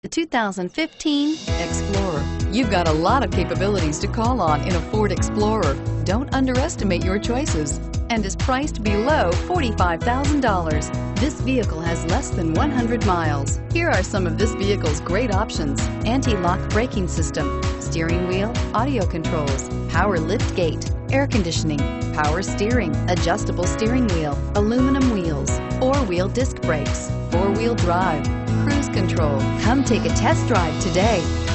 The 2015 Explorer. You've got a lot of capabilities to call on in a Ford Explorer. Don't underestimate your choices, and is priced below $45,000. This vehicle has less than 100 miles. Here are some of this vehicle's great options: anti-lock braking system, steering wheel audio controls, power lift gate, air conditioning, power steering, adjustable steering wheel, aluminum wheels, four-wheel disc brakes, four-wheel drive, cruise control. Come take a test drive today.